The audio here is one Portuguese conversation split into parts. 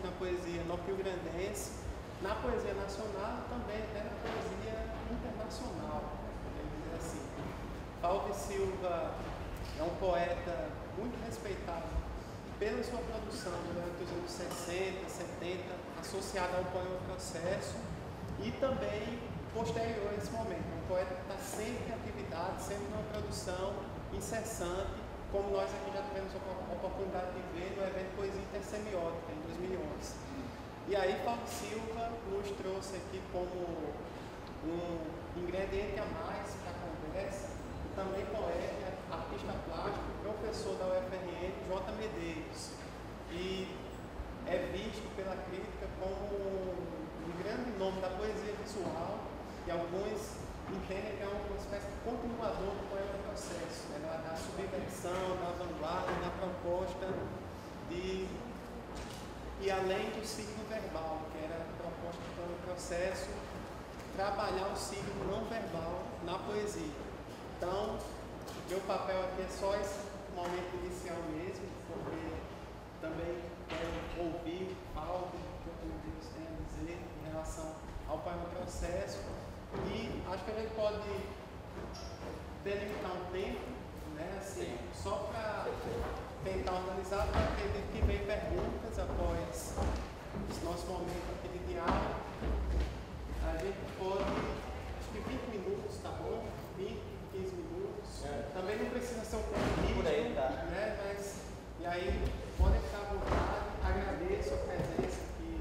na poesia norte-riograndense, na poesia nacional e também até na poesia internacional, podemos dizer assim. Paulo de Silva é um poeta muito respeitado pela sua produção durante os anos 60, 70, associada ao poema Processo e também posterior a esse momento. Um poeta que está sempre em atividade, sempre numa produção incessante, como nós aqui já tivemos a oportunidade de ver no evento Poesia Intersemiótica, em 2011. E aí Paulo Silva nos trouxe aqui como um ingrediente a mais para a conversa, também poeta, artista plástico, professor da UFRN, J. Medeiros, e é visto pela crítica como um grande nome da poesia visual, e alguns entendem que é uma espécie de continuador do poema Processo, né, da subversão, da vanguarda, da proposta de e além do signo verbal, que era a proposta do poema Processo, trabalhar o signo não verbal na poesia. Então, meu papel aqui é só esse momento inicial mesmo, porque também quero ouvir algo que o Deus tem a dizer em relação ao poema Processo. E acho que a gente pode delimitar um tempo, né, assim, só para tentar organizar, porque acredito que vem perguntas após esse nosso momento aqui de diálogo. A gente pode, acho que 20 minutos, tá bom? 20, 15 minutos. Também não precisa ser um pouco rígido, né, mas, e aí, podem ficar à vontade, agradeço a presença aqui.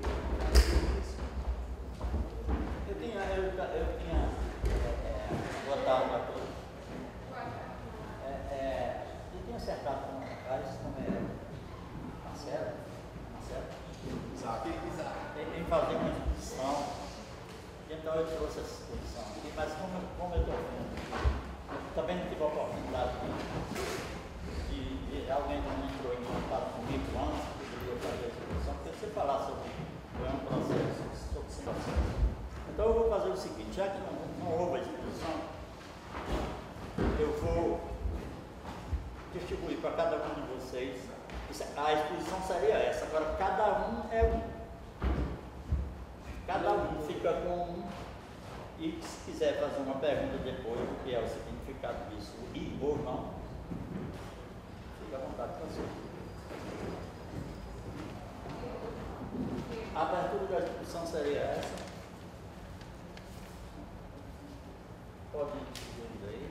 Eu tinha botado uma coisa. Eu tinha acertado com o rapaz, como é Marcelo? Isaac. Em fazer uma exposição. Então eu trouxe essa exposição aqui, mas como eu estou vendo, também não tive a oportunidade de alguém que não entrou em contato comigo antes, que poderia fazer a exposição, porque você falar sobre um processo, sobre situação. Então eu vou fazer o seguinte, já que não houve a exposição, eu vou distribuir para cada um de vocês. A exposição seria essa, agora cada um é um. Cada um fica com um, e se quiser fazer uma pergunta depois, o que é o significado disso, e ou não, fica à vontade com você. A abertura da exposição seria essa. Pode ir seguindo aí.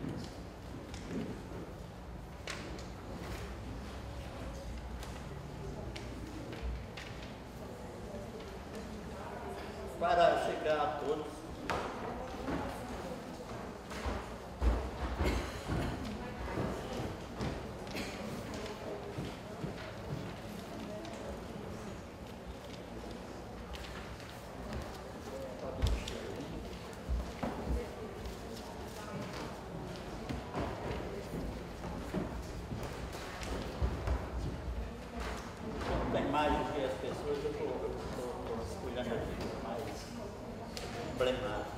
Para chegar a todos. Tem mais do que as pessoas, eu estou escolhendo aqui mais emblemático.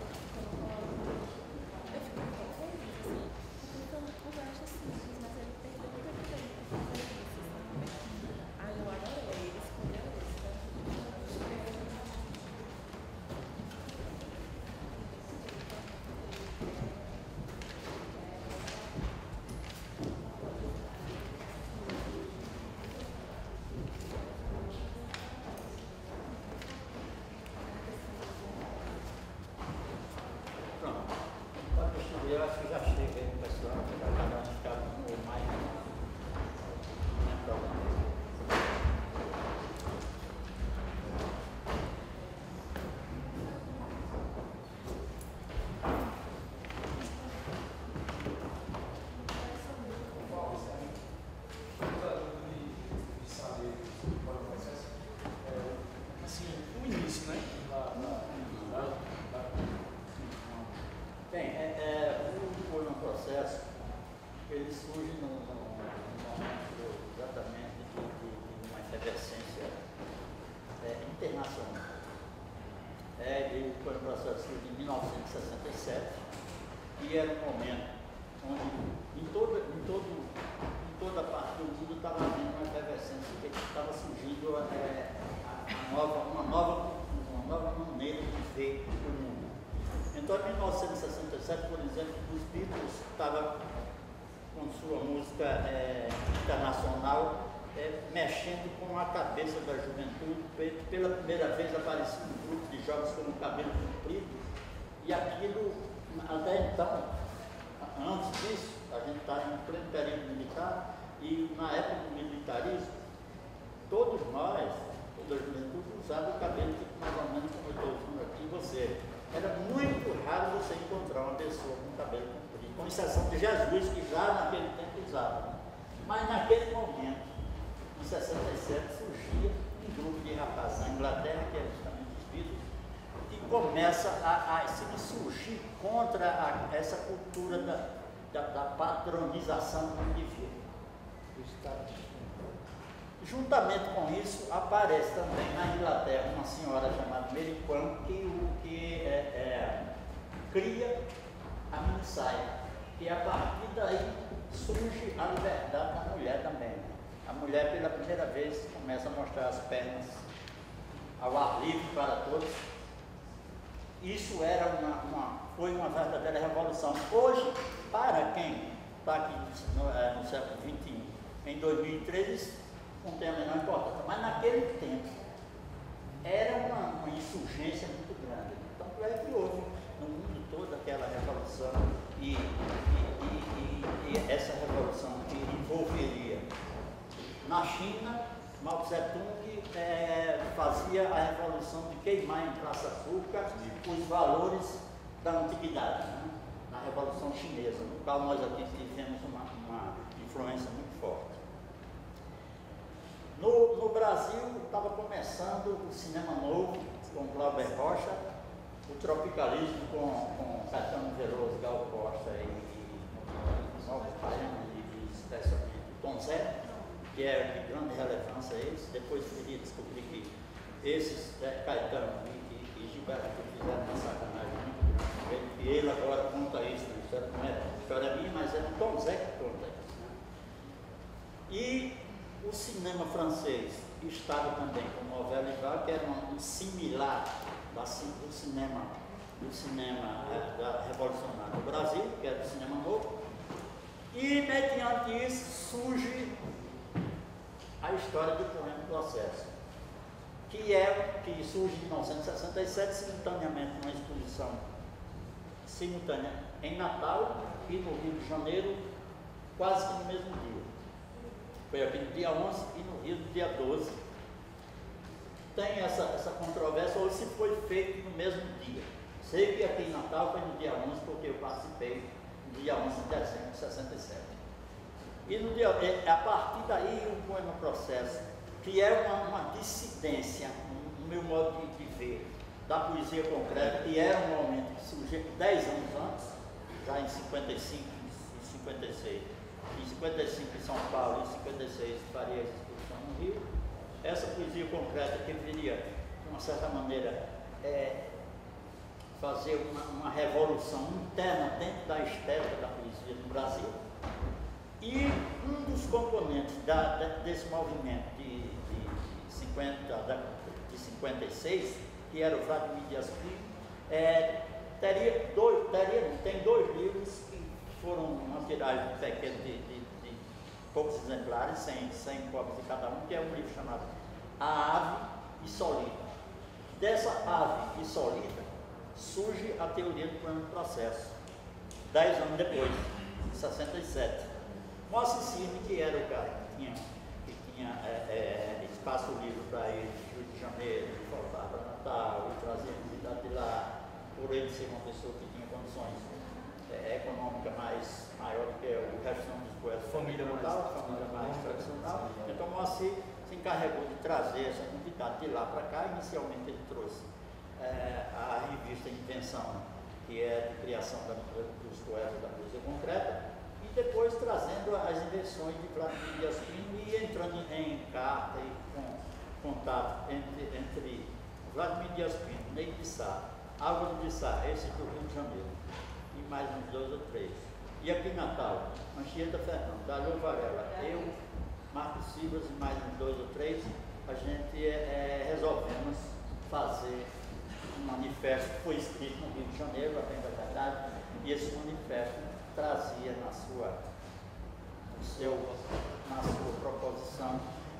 Eu acho que já chega aí no pessoal, para cada um ficar com mais, não é problema. Assim, o início, né? Bem, foi um processo, ele surge num momento exatamente de uma efervescência internacional. Ele foi um processo de 1967 e era um momento onde em toda parte do mundo estava havendo uma efervescência que estava surgindo uma nova maneira de ver o mundo. Então, em 1967, por exemplo, os Beatles estavam com sua música internacional, mexendo com a cabeça da juventude. Pela primeira vez aparecia um grupo de jovens com o cabelo comprido, e aquilo, até então, antes disso, a gente está em pleno período militar, e na época do militarismo, todos nós, toda a juventude, usava o cabelo tipo, mais ou menos como eu estou usando aqui, e você. Era muito raro você encontrar uma pessoa com cabelo comprido, com exceção de Jesus, que já naquele tempo usava. Né? Mas naquele momento, em 67, surgia um grupo de rapazes na Inglaterra, que é justamente os Beatles, que começa a surgir contra essa cultura da patronização do indivíduo. Juntamente com isso, aparece também na Inglaterra uma senhora chamada Mary Quant, que cria a mini saia, e a partir daí surge a liberdade da mulher também. A mulher, pela primeira vez, começa a mostrar as pernas ao ar livre para todos. Isso foi uma verdadeira revolução. Hoje, para quem está aqui no século XXI, em 2013, não tem a menor importância, mas naquele tempo era uma insurgência muito grande. Tanto é que houve no mundo todo aquela revolução, e essa revolução que envolveria na China, Mao Tse-tung fazia a revolução de queimar em praça pública os valores da antiguidade, né? Na Revolução Chinesa, no qual nós aqui tivemos uma influência muito forte. No Brasil estava começando o cinema novo, com Glauber Rocha, o tropicalismo com Caetano Veloso, Gal Costa e Novos Baianos, e especialmente Tom Zé, que é de grande relevância a eles. Depois queria descobrir que esses Caetano e Gilberto fizeram uma sacanagem muito grande. E ele agora conta isso na história, não é história minha, mas é o Tom Zé que conta isso. Né? E o cinema francês estava também com Novela Vague, que era um similar do cinema da revolucionária do Brasil, que era o cinema novo. E mediante isso surge a história do Poema Processo, que surge em 1967, simultaneamente numa exposição simultânea em Natal e no Rio de Janeiro, quase que no mesmo dia. Foi aqui no dia 11 e no Rio no dia 12. Tem essa controvérsia, ou se foi feito no mesmo dia. Sei que aqui em Natal foi no dia 11, porque eu participei no dia 11 de dezembro de 67. E a partir daí o Poema Processo, que é uma dissidência, no meu modo de ver, da poesia concreta, que era um momento que surgiu 10 anos antes, já em 55 e 56. Em 55 em São Paulo, em 56 faria essa exposição no Rio. Essa poesia concreta que viria, de uma certa maneira, fazer uma revolução interna dentro da estética da poesia no Brasil. E um dos componentes desse movimento de 56, que era o Vladimir Dias Pinto, tem dois livros que foram uma tiragem pequena de poucos exemplares, 100 cópias de cada um, que é um livro chamado A Ave e Solida. Dessa ave e solida surge a teoria do Poema Processo, 10 anos depois, em 67. Moacir Cirne, que era o cara que tinha espaço livre para ir do Rio de Janeiro, voltar para Natal e trazer a cidade de lá, por ele ser uma pessoa que tinha condições econômicas maior do que o resto dos poetas, família mais tradicional. Então Moacir se encarregou de trazer essa convidada de lá para cá. Inicialmente ele trouxe a revista Invenção, que é de criação dos poetas da poesia concreta, e depois trazendo as invenções de Vladimir Dias Pinto e entrando em carta e com contato entre Vladimir Dias Pinto, Ney de Sá, Álvaro de Sá, esse do Rio de Janeiro, e mais uns 2 ou 3. E aqui em Natal, Anchieta Fernando, Dalio Varela, eu, Marcos Silvas e mais uns 2 ou 3, a gente resolvemos fazer um manifesto que foi escrito no Rio de Janeiro, a bem da verdade, e esse manifesto trazia na sua proposição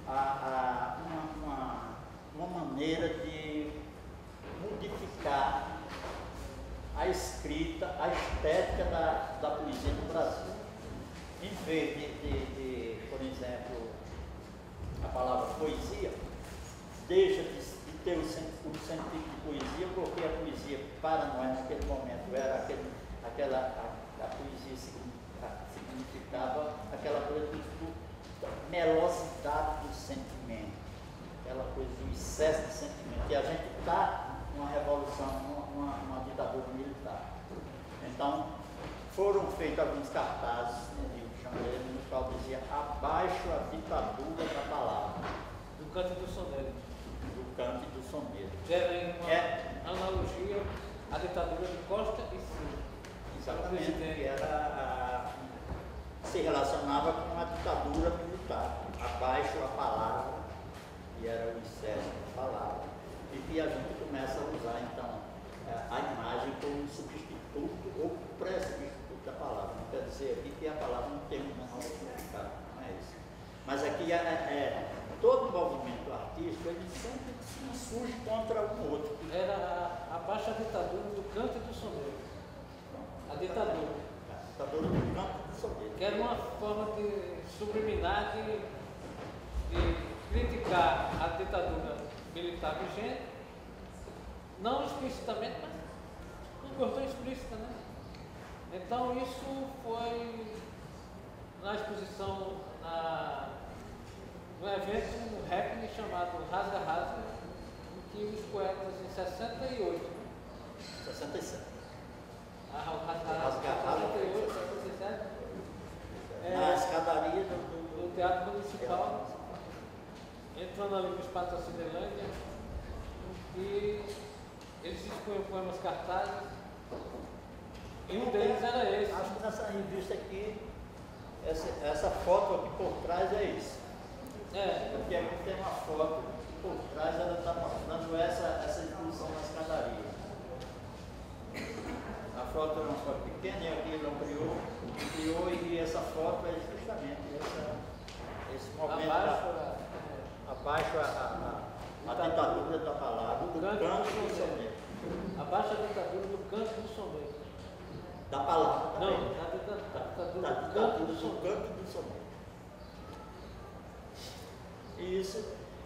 uma maneira de modificar a escrita, a estética da poesia no Brasil. Em vez de, por exemplo, a palavra poesia, deixa de ter o sentido de poesia, porque a poesia para nós naquele momento era a poesia significava aquela coisa da melosidade do sentimento, aquela coisa do excesso de sentimento. E a gente está numa revolução, numa ditadura militar. Então, foram feitos alguns cartazes no Rio de Janeiro, no qual dizia: abaixo a ditadura da palavra. Do canto do soneiro. Do canto e do soneiro. Era uma analogia à ditadura de Costa e Silva. Exatamente, que se relacionava com a ditadura militar. Abaixo a palavra, que era o excesso da palavra, e que a gente começa a usar então a imagem como substituto ou pré-substituto da palavra. Não quer dizer aqui que a palavra não tem um significado, não é isso. Mas aqui todo movimento artístico ele sempre surge contra um outro. Era abaixo a ditadura do canto e do soneiro. A ditadura. A ditadura do canto e do soneiro. Que era uma forma de subliminar, de criticar a ditadura militar vigente, não explicitamente, mas não gostou explícita, né? Então isso foi na exposição, no evento, um happening chamado Rasga Rasga, em que os poetas em 68. 67. O Rasga Rasga 68, 67. Na escadaria do Teatro Municipal, entrando ali no espaço da Cinelândia, e eles expunham poemas cartazes, e um deles era esse. Acho que nessa revista aqui, essa foto aqui por trás é isso. Porque aqui tem uma foto que por trás ela está mostrando essa exposição na escadaria. A foto é uma foto pequena e aqui ele ampliou, e essa foto é justamente esse momento abaixo a ditadura da palavra, do canto do soneiro. Abaixo a ditadura do canto do soneiro. Da palavra. Não, a ditadura do canto do soneiro. E isso,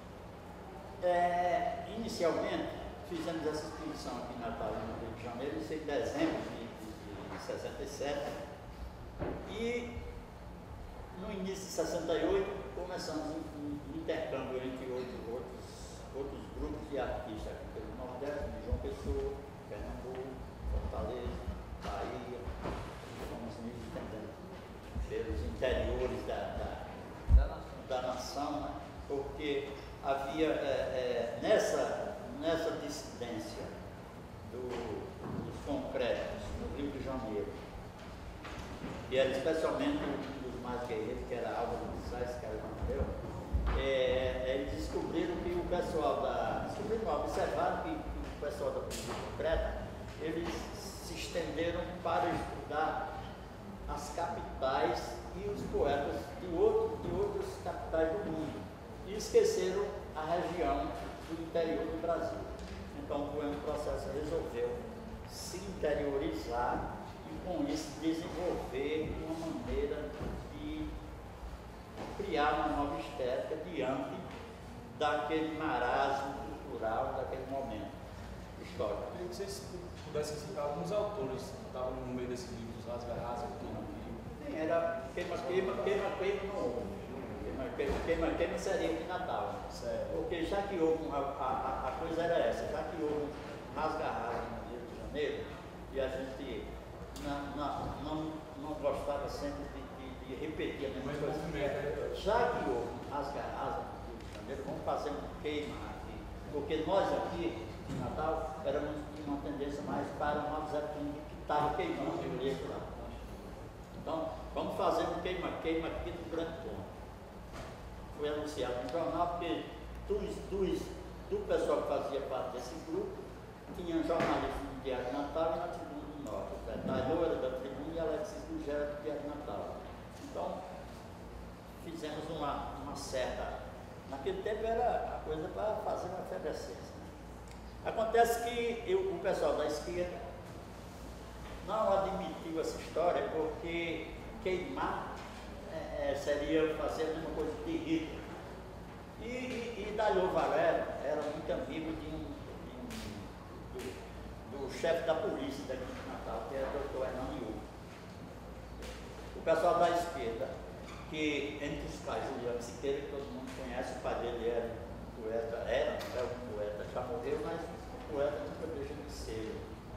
inicialmente, fizemos essa exposição aqui em Natal, no Rio de Janeiro, isso em dezembro de 67, e no início de 68 começamos um intercâmbio entre outros grupos de artistas aqui pelo Nordeste, de João Pessoa, Pernambuco, Fortaleza, Bahia, e fomos nos estendendo pelos interiores da nação, né? Porque havia nessa dissidência dos concretos no Rio de Janeiro, e era especialmente um dos mais guerreiros, que era Álvaro de Sais, que era meu, eles descobriram que o pessoal observaram que o pessoal da poesia concreta, eles se estenderam para estudar as capitais e os poetas de outras capitais do mundo, e esqueceram a região do interior do Brasil. Então, o Poema Processo resolveu se interiorizar e, com isso, desenvolver uma maneira de criar uma nova estética diante daquele marasmo cultural daquele momento histórico. Eu queria que vocês pudessem citar alguns autores que estavam no meio desse livro, dos Rasga Rasga, que não queriam. Era queima não houve. Queima seria de Natal. Certo. Porque já que houve, a coisa era essa, já que houve Rasga Rasga no Rio de Janeiro, e a gente não gostava sempre de repetir a mesma coisa. Já que houve Rasga Rasga no Rio de Janeiro, vamos fazer um queima aqui. Porque nós aqui, em Natal, éramos de uma tendência mais para uma Zé King que estava queimando o livro lá. Então, vamos fazer um queima aqui no Grande Ponto. Foi anunciado no jornal, porque do pessoal que fazia parte desse grupo, tinha jornalistas do Diário Natal e na Tribuna do Norte. Dalhou era da Tribuna e Alexis Gugel era do Diário Natal. Então, fizemos uma certa... Naquele tempo era a coisa para fazer uma efervescência. Né? Acontece que o pessoal da esquerda não admitiu essa história porque queimar seria fazer a mesma coisa de Hitler. E Dalhou Valério era muito amigo do chefe da polícia daqui de Natal, que era o doutor Hernando Iuco. O pessoal da esquerda, que entre os pais, Juliano Siqueira, que todo mundo conhece, o pai dele era um poeta, já morreu, mas um poeta nunca deixa de ser.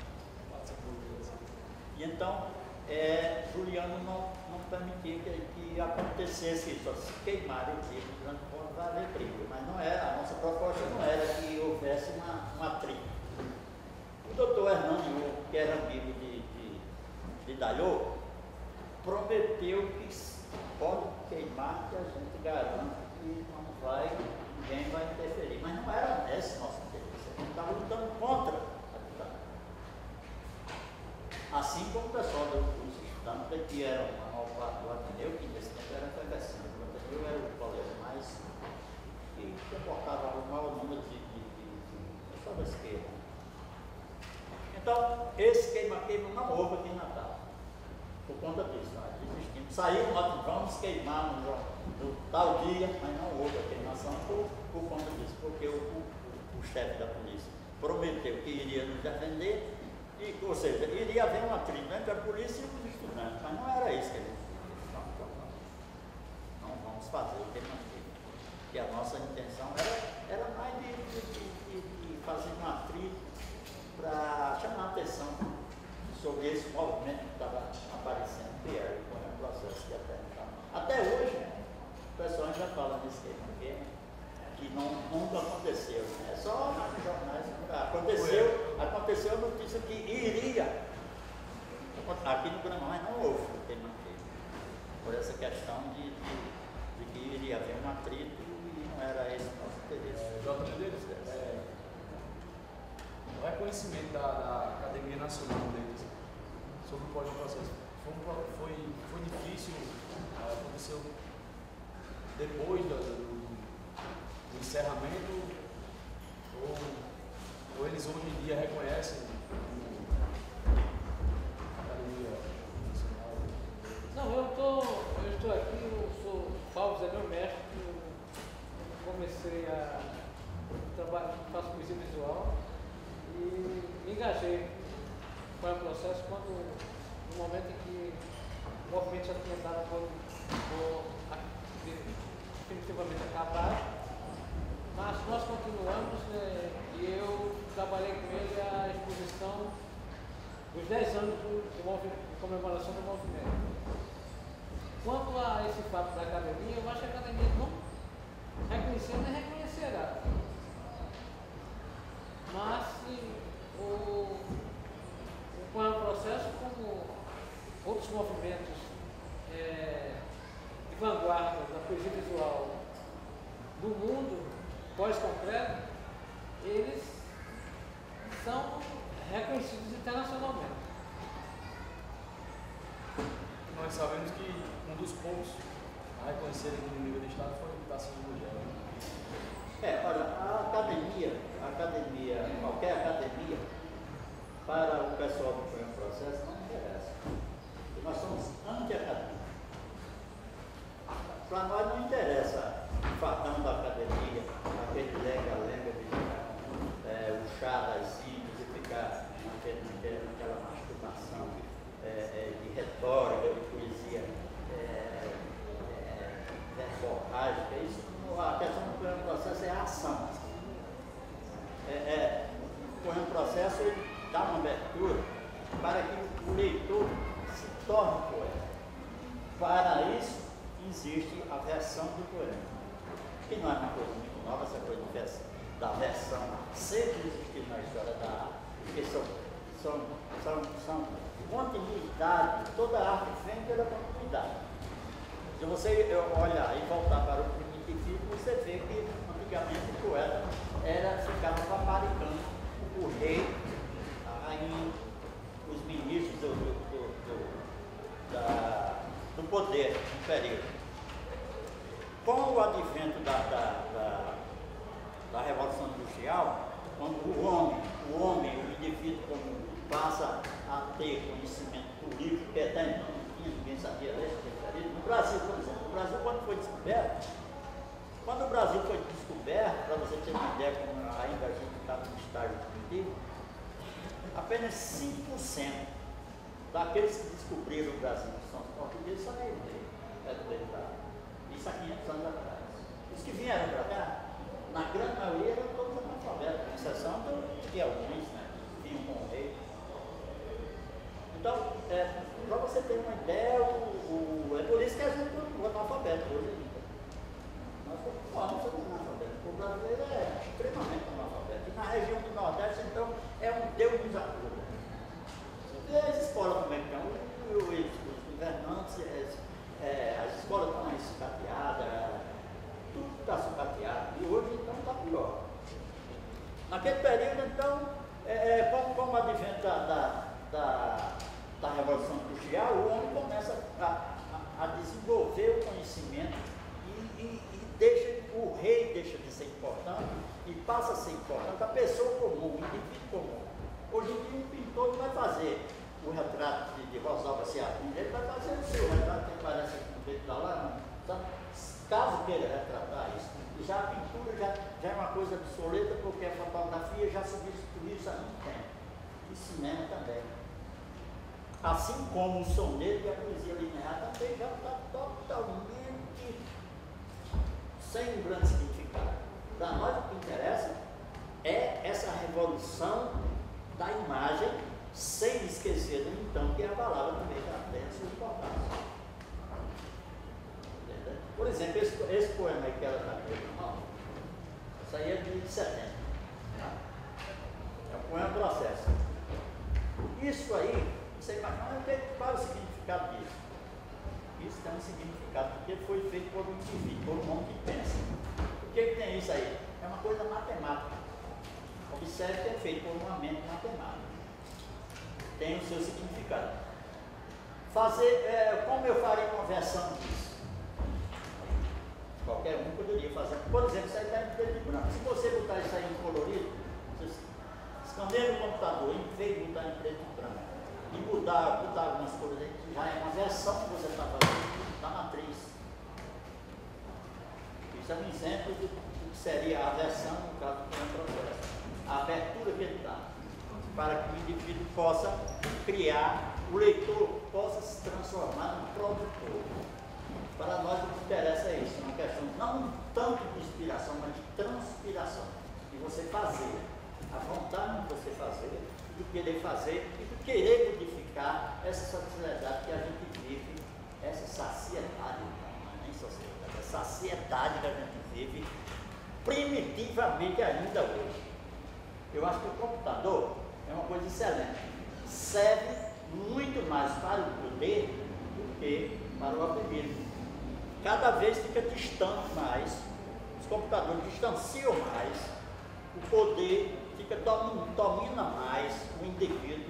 E então, Juliano não permitia que acontecesse isso, se queimarem o livro durante o ponto vai haver briga, mas não era, a nossa proposta não era que houvesse uma atrito. O doutor Hernando Iuco, que era amigo de Dalhou, prometeu que pode queimar, que a gente garante que ninguém vai interferir. Mas não era esse nosso interesse, a gente estava lutando contra a ditadura. Assim como o pessoal do curso estudante, que era uma maior parte do Ateneu, que nesse tempo era efervescente. O Ateneu era o colégio mais que comportava o maior número de pessoal da esquerda. Então, esse queima-queima não houve aqui em Natal, por conta disso. Desistimos. Saiu, nós vamos queimar no tal dia, mas não houve a queimação por conta disso, porque o chefe da polícia prometeu que iria nos defender, ou seja, iria haver um atrito entre a polícia e os estudantes, mas não era isso que a gente disse. Não vamos fazer o queima-queima, porque a nossa intenção era mais de fazer um atrito para chamar a atenção sobre esse movimento que estava aparecendo, que era o processo que até hoje, o pessoal ainda fala nesse tema, que nunca aconteceu. É só nos jornais. Aconteceu a notícia que iria, aqui no Gramado, mas não houve o queima-queima, por essa questão de que iria haver um atrito e não era esse o nosso interesse. O reconhecimento da Academia Nacional deles sobre o pós-processo foi difícil, aconteceu depois do encerramento, ou eles hoje em dia reconhecem a Academia Nacional? Não, eu estou aqui, eu sou Paulo, é meu mestre, eu comecei a trabalhar, faço poesia visual e me engajei com o processo no momento em que o movimento já tinha dado definitivamente acabar, mas nós continuamos e eu trabalhei com ele a exposição dos 10 anos de comemoração do movimento. Quanto a esse fato da academia, eu acho que a academia não reconheceu nem reconhecerá. Mas o processo, como outros movimentos de vanguarda da poesia visual do mundo pós-concreto, eles são reconhecidos internacionalmente. Nós sabemos que um dos poucos a reconhecerem no nível do Estado foi o Tarsila Gugel. Olha, a academia, qualquer academia, para o pessoal que foi no processo, não interessa. Porque nós somos anti-academia. Para nós não interessa o fatão da academia, aquele lenga-lenga de o chá das símbolos e ficar naquela masturbação de retórica, de poesia verborrágica. Isso, a questão do poema processo é a ação. O poema processo ele dá uma abertura para que o leitor se torne poeta. Para isso, existe a versão do poema, que não é uma coisa muito nova, essa coisa da versão sempre existiu na história da arte, porque são continuidade, toda a arte vem pela continuidade. Se você olhar e voltar para o primitivismo, você vê que antigamente o poeta ficava paparicando o rei, a rainha, os ministros do poder no período. Com o advento da Revolução Industrial, quando o homem, o indivíduo, passa a ter conhecimento do livro, que até então não tinha, ninguém sabia ler, no Brasil, por exemplo, quando foi descoberto, para você ter uma ideia, como ainda a gente está no estágio primitivo, apenas 5% daqueles que descobriram o Brasil, que são os portugueses, são europeus. Isso há 500 anos atrás. Os que vieram para cá, na grande maioria, eram todos analfabetos, com exceção de alguns, né, que vinham com o rei. Então, para você ter uma ideia, é por isso que a gente continua analfabeto hoje ainda. Nós continuamos sendo analfabetos. O brasileiro é extremamente analfabeto. E na região do Nordeste, então, é um Deus nos acuda. E as escolas como é que estão? Os governantes, as escolas estão aí sucateadas, tudo está sucateado. E hoje, então, está pior. Naquele período, então, como o advento da Revolução Industrial, o homem começa a desenvolver o conhecimento e o rei deixa de ser importante e passa a ser importante a pessoa comum, o indivíduo comum. Hoje em dia, um pintor não vai fazer o retrato de Rosalba Ciapim, ele vai fazer o seu retrato que parece com o dedo da lá, caso queira retratar isso. E já a pintura já é uma coisa obsoleta, porque a fotografia já substituiu isso há muito tempo. E cinema também. Assim como o soneto e a poesia linear também já está totalmente sem um grande significado. Para nós o que interessa é essa revolução da imagem, sem esquecer, no entanto, que a palavra também tem a sua importância. Por exemplo, esse poema aí que ela está aqui, não, isso aí é de 70. É o poema Processo. Isso aí, você imagina, qual é o significado disso? Isso tem um significado, porque foi feito por um indivíduo, por um homem que pensa. O que tem isso aí? É uma coisa matemática. Observe que é feito por uma mente matemática. Tem o seu significado. Como eu faria uma versão disso? Qualquer um poderia fazer. Por exemplo, isso aí está em preto e branco. Se você botar isso aí em colorido, você esconder no computador, em vez de botar em preto e branco, e botar algumas cores aí, que já é uma versão que você está fazendo da matriz. Isso é um exemplo do que seria a versão, no caso do processo. A abertura que ele dá, para que o indivíduo possa criar, o leitor possa se transformar no produtor. Para nós o que interessa é isso, uma questão não tanto de inspiração, mas de transpiração. De você fazer, a vontade de você fazer, de querer fazer e de querer modificar essa sociedade que a gente vive, essa saciedade, não é nem sociedade, essa saciedade que a gente vive primitivamente ainda hoje. Eu acho que o computador é uma coisa excelente, serve muito mais para o poder do que para o oprimido. Cada vez fica distante mais, os computadores distanciam mais, o poder domina mais o indivíduo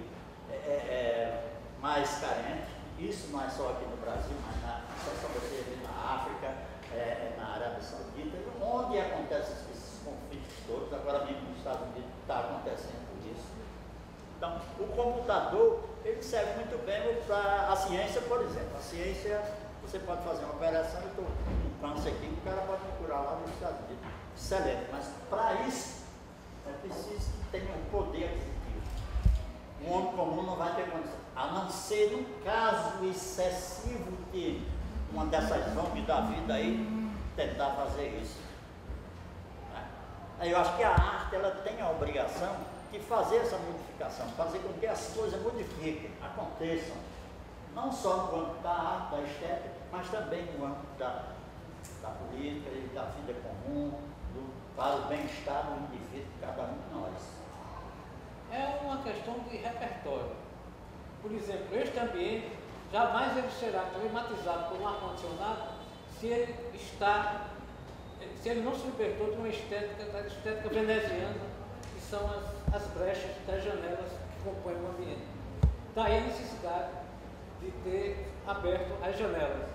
mais carente. Isso não é só aqui no Brasil, mas só você vê na África, na Arábia Saudita, onde acontecem esses conflitos todos. Agora mesmo nos Estados Unidos está acontecendo isso. Então, o computador, ele serve muito bem para a ciência, por exemplo. A ciência, você pode fazer uma operação, eu estou com câncer aqui, o cara pode me curar lá nos Estados Unidos. Excelente, mas para isso, é preciso que tenha um poder aquisitivo. Um homem comum não vai ter condição, a não ser num caso excessivo de uma dessas zombis da vida aí, tentar fazer isso. Aí eu acho que a arte, ela tem a obrigação de fazer essa modificação, fazer com que as coisas modifiquem, aconteçam, não só no âmbito da arte, da estética, mas também no âmbito da política e da vida comum, para o bem-estar do indivíduo, de cada um de nós. É uma questão de repertório. Por exemplo, este ambiente jamais ele será climatizado por um ar-condicionado se ele está se ele não se libertou de uma estética, da estética veneziana, que são as brechas das janelas que compõem o ambiente. Daí a necessidade de ter aberto as janelas.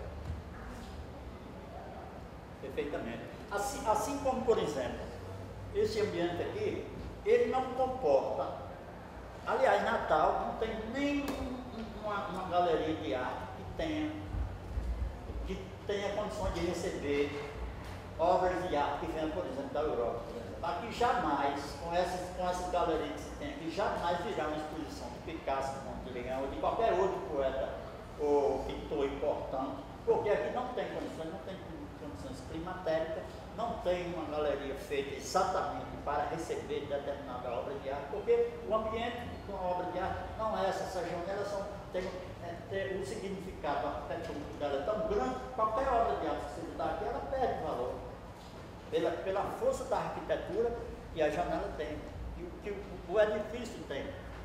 Perfeitamente. Assim como, por exemplo, esse ambiente aqui, ele não comporta. Aliás, Natal não tem nem uma galeria de arte que tenha condições de receber obras de arte que venham, por exemplo, da Europa. Aqui jamais, com essas galerias que se tem aqui, jamais virá uma exposição de Picasso, de Mondrian ou de qualquer outro poeta ou pintor importante, porque aqui não tem condições climatéricas, não tem uma galeria feita exatamente para receber determinada obra de arte, porque o ambiente com a obra de arte não é essa, essas janelas tem um significado arquitetônico dela é tão grande, qualquer obra de arte que você dá aqui, ela perde valor. Pela força da arquitetura que a janela tem, que o edifício tem.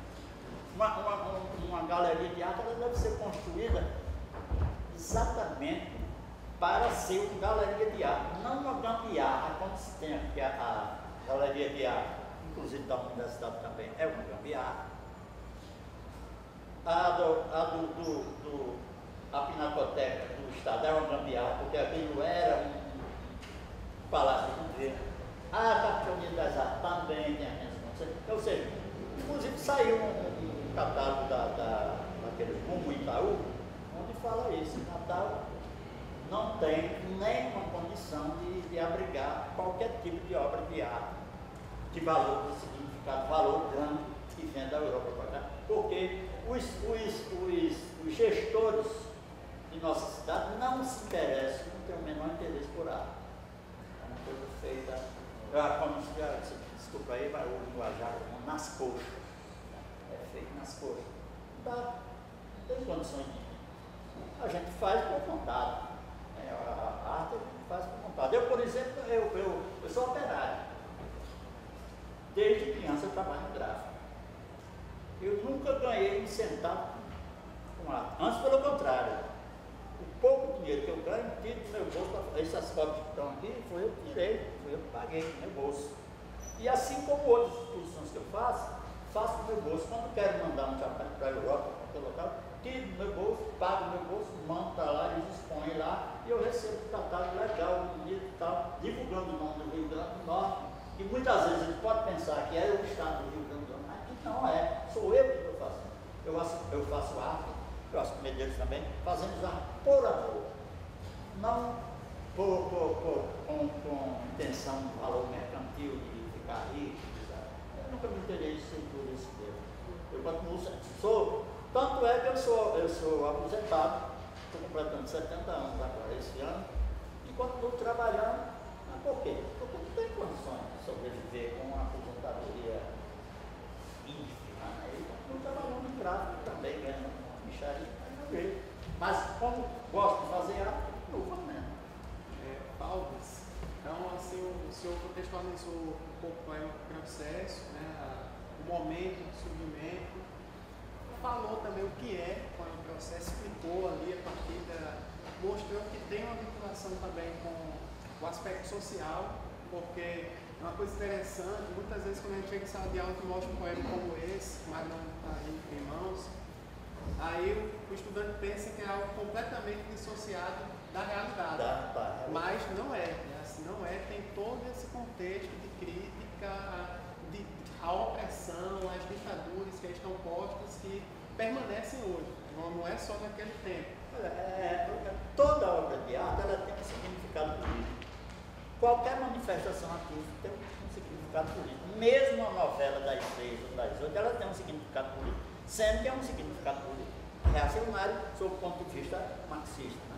Uma galeria de arte ela deve ser construída exatamente para ser uma galeria de arte, não uma gambiarra, como se tem aqui a galeria de arte, inclusive da universidade também, é uma gambiarra. A Pinacoteca do Estado é uma gambiarra, porque aquilo era um Palácio do Governo. A Capitania das Artes também tem a responsabilidade. Ou seja, inclusive saiu um catálogo daquele Rumo Itaú, onde fala isso, Natal não tem nenhuma condição de abrigar qualquer tipo de obra de arte de valor, de significado, valor grande que vem da Europa para cá, porque os gestores de nossa cidade não se interessam, não têm o menor interesse por arte. É uma coisa feita, desculpa aí, vai o linguajar nas coxas. É feito nas coxas. Não tem condições de. A gente faz por vontade. A arte a gente faz por vontade. Eu, por exemplo, eu sou operário. Desde criança eu trabalho no gráfico. Eu nunca ganhei um centavo com arte. Antes, pelo contrário. O pouco dinheiro que eu ganho, tiro do meu bolso, essas cópias que estão aqui, foi eu que tirei, foi eu que paguei no meu bolso. E assim como outras exposições que eu faço no meu bolso. Quando eu quero mandar um trabalho para a Europa, para qualquer local, tiro do meu bolso, pago do meu bolso, mando para lá, eles expõem lá, e eu recebo um catálogo legal, bonito e tal, divulgando o nome do Rio Grande do Norte. E muitas vezes a gente pode pensar que é o estado do Rio Grande do Norte, mas aqui não é, sou eu que estou fazendo. Eu faço arte, eu acho que Medeiros também, fazendo arte por amor, não com intenção de valor mercantil, de ficar rico. Eu nunca me interessei por isso mesmo. Eu continuo sendo. Tanto é que eu sou aposentado, estou completando 70 anos agora esse ano, e continuo trabalhando. Mas por quê? Porque não tenho condições de sobreviver com uma aposentadoria ínfima. Eu continuo trabalhando em gráfico também, ganhando uma micharia, mas como gosto de fazer arte, eu vou mesmo. Palmas. Então, assim, o senhor contextualizou um pouco o processo, né, o momento do surgimento, falou também o que é, qual é o processo, explicou ali a partir mostrou que tem uma vinculação também com o aspecto social, porque é uma coisa interessante, muitas vezes quando a gente chega em sala de aula que mostra um poema como esse, mas não está aí em mãos, aí o estudante pensa que é algo completamente dissociado da realidade, mas não é, né? Assim, não é, tem todo esse contexto de crítica, a opressão, as ditaduras que estão postas, que permanecem hoje, não é só naquele tempo. Toda obra de arte ela tem um significado político. Qualquer manifestação artística tem um significado político. Mesmo a novela das 6 ou das 8, ela tem um significado político, sendo que é um significado político reacionário sob o ponto de vista marxista. Né?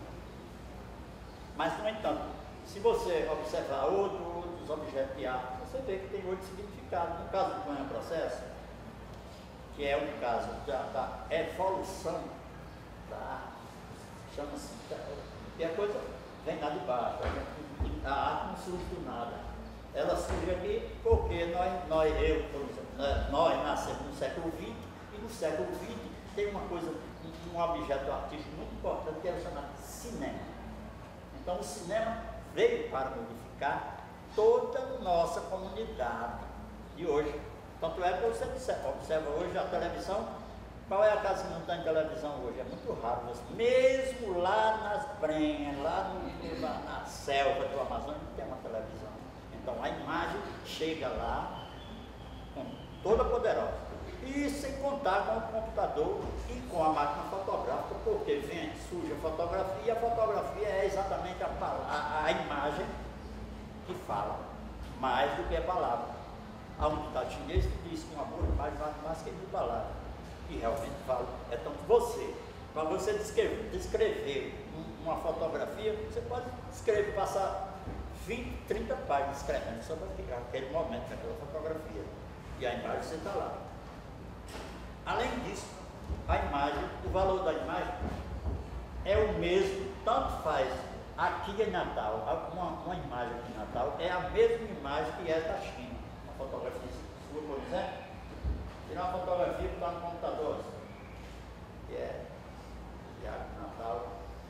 Mas, no entanto, se você observar outros objetos de arte, você vê que tem outro significado. No caso do Poema Processo, que é um caso da evolução da arte, chama-se, e a coisa vem lá de baixo, a arte não surge do nada. Ela surge aqui porque nós nascemos no século XX, e no século XX tem um objeto artístico muito importante que é chamado cinema. Então o cinema veio para modificar toda a nossa comunidade de hoje. Tanto é que você observa hoje a televisão. Qual é a casa que não tem televisão hoje? É muito raro. Mesmo lá nas brenhas, na selva do Amazonas, não tem uma televisão. Então a imagem chega lá toda poderosa. E sem contar com o computador e com a máquina fotográfica, porque vem, surge a fotografia, e a fotografia é exatamente a imagem que fala, mais do que a palavra. Há um ditado chinês que diz que uma boa imagem vale mais que mil palavras. E realmente fala. Então para você descrever uma fotografia, você pode passar 20, 30 páginas escrevendo sobre aquele momento, aquela fotografia. E a imagem você está lá. Além disso, a imagem, o valor da imagem é o mesmo, tanto faz aqui em Natal, uma imagem aqui em Natal é a mesma imagem que é da China. Uma fotografia sua, por exemplo, tirar uma fotografia que está no computador, que é de Natal,